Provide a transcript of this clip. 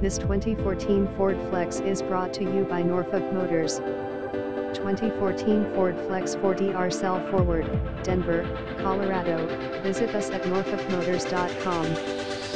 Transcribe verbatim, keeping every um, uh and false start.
This twenty fourteen Ford Flex is brought to you by Norfolk Motors. twenty fourteen Ford Flex forty R Sell Forward, Denver, Colorado. Visit us at norfolk motors dot com.